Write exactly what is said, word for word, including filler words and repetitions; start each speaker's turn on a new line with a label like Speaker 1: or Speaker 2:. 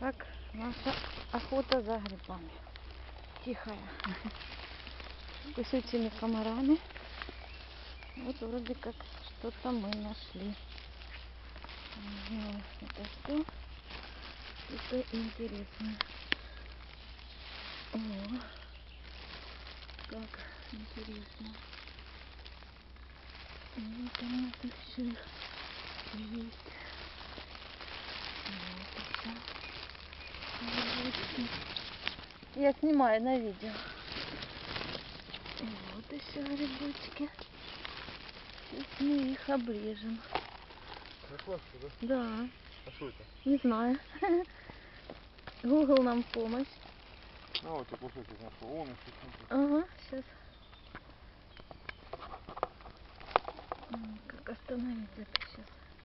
Speaker 1: Так, наша охота за грибами. Тихая. Кусючими комарами. Вот вроде как что-то мы нашли. Ну, это что? Что-то интересное. О, как интересно. Вот там это еще есть. Я снимаю на видео. И вот еще грибочки. Сейчас мы их обрежем.
Speaker 2: Закваска, да?
Speaker 1: Да.
Speaker 2: А что это?
Speaker 1: Не знаю. Google нам в помощь.
Speaker 2: А вот я кусочек нашел. Вон еще смотри.
Speaker 1: Ага, сейчас. Как остановить это сейчас?